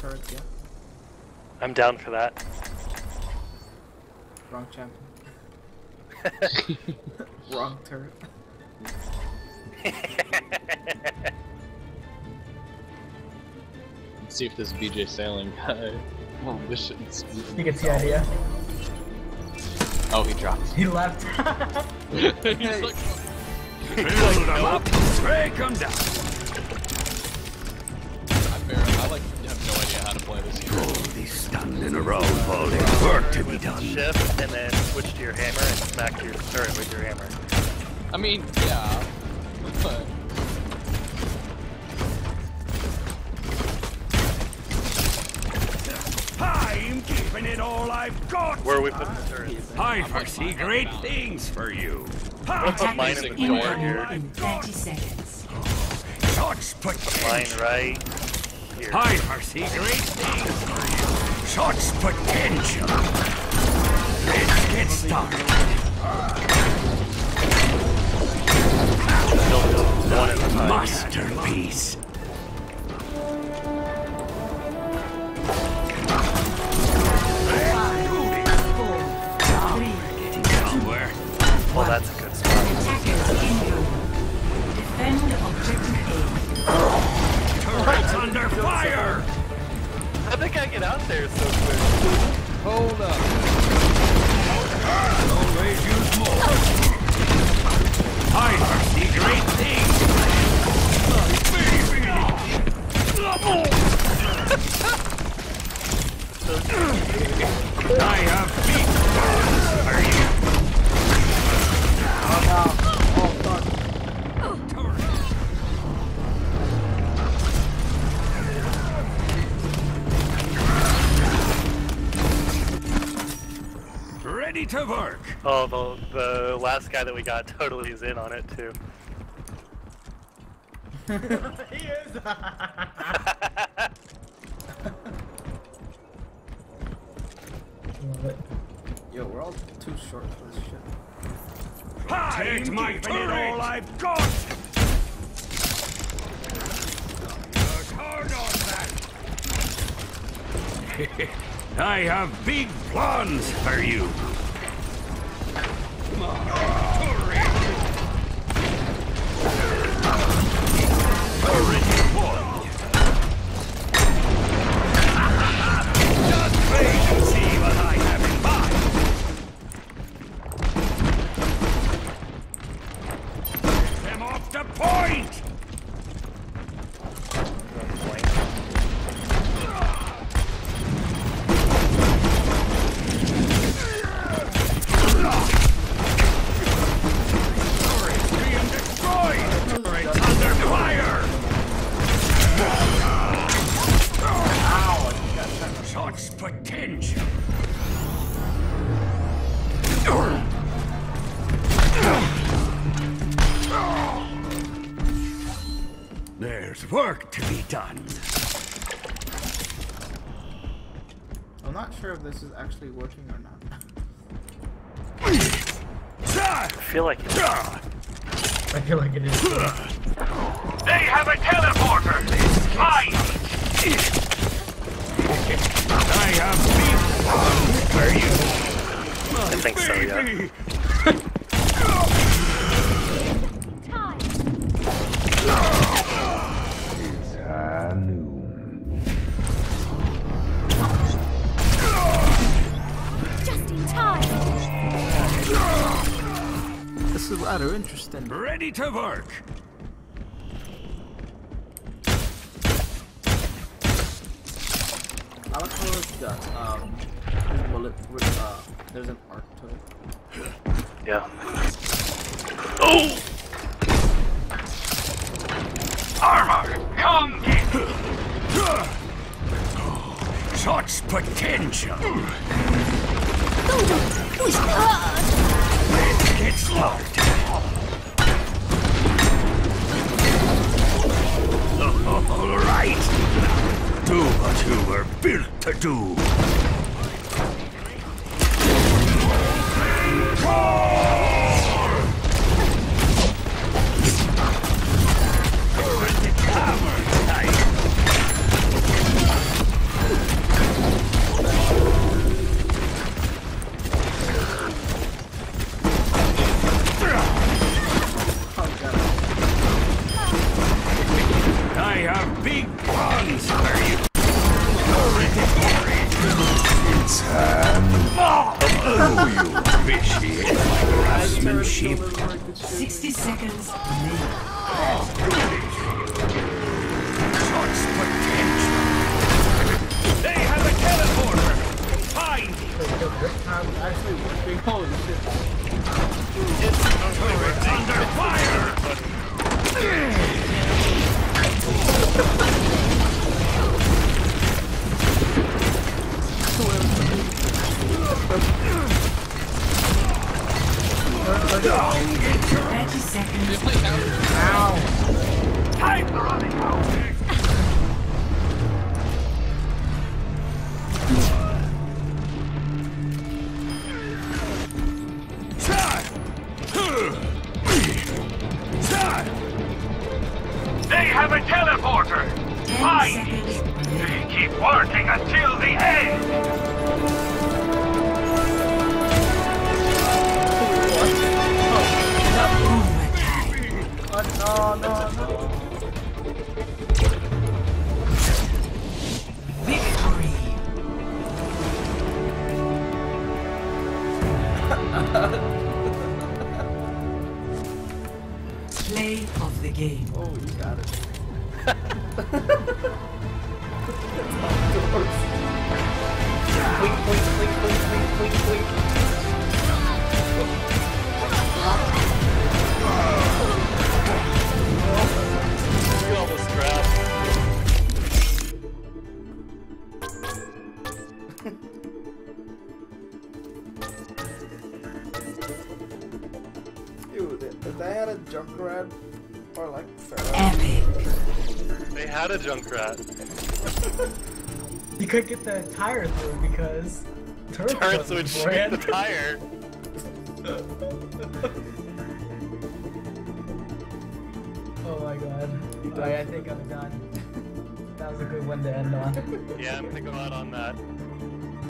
turrets, yeah. I'm down for that. Wrong champion. Wrong turret. Let's see if this BJ Sailing guy will wish it. You get the idea. Oh, he dropped. He left. He's like, Build them up, break them down. I like have no idea how to play this hero. They stand in a row, Paul. There's work to be done. Shift and then switch to your hammer and smack your turret with your hammer. I mean, yeah, but I'm keeping it all I've got. Where are we putting the turret? I foresee great things for you. I'll put mine in the corner here. In 30 seconds. Such potential. Mine right here. I foresee great things for you. Such potential. Let's get started. One at a time. Masterpiece. Well, that's a good spot. Attackers incoming. Defend objective A. Turrets under fire. How did I get out there so quick? hold up. Always use more. I foresee great things. I have big plans for you. Ready to work. Oh, the last guy that we got totally is in on it too. He is! Love it. Yo, we're all too short for this shit. Protect my turret. All I've got. Work hard on that. I have big plans for you. My turret. Turret deployed. Just wait and see what I have in mind. Them off the point! Turrets being destroyed! Turrets under fire! Such potential! There's work to be done. I'm not sure if this is actually working or not. I feel like it's I feel like it is. They have a teleporter! Mine! I have big plans for you! I think so, yeah. Baby. Just in time. This is rather interesting. Ready to work! I like how it's got his bullet with there's an arc to it. Yeah. Oh! Armor, come get me! Such potential! Let's get started! All right! Do what you were built to do! big guns where you oh, you appreciate my craftsmanship. 60 seconds remaining. Such potential. They have a teleporter. Find it. I'm actually working. Holy shit. Turret's under fire. Don't get 30 seconds. Ow! time running out. They have a teleporter. 10 Fine. seconds remaining. Keep working until the end. Boom attack. No. Victory. Play of the game. Oh, you got it. Blink. You almost grabbed. Dude, if they had a Junkrat or like Pharaoh. Epic. They had a Junkrat. You couldn't get the tire through because turrets Turrets wasn't would shoot ran. the tire. Oh my god. Alright, I think I'm done. That was a good one to end on. Yeah, I'm gonna go out on that.